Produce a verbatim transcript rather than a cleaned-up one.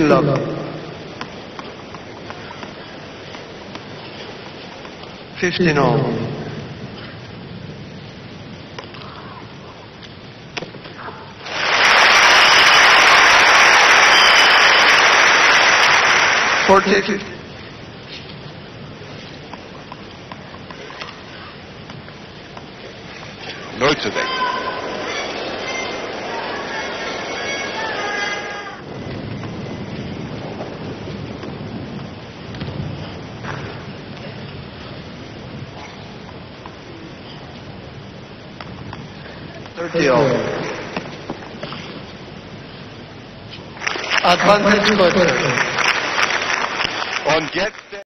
Lock. Fifteen all. Forty. null zu sechs. Thirty all. Advantage quarter. Und jetzt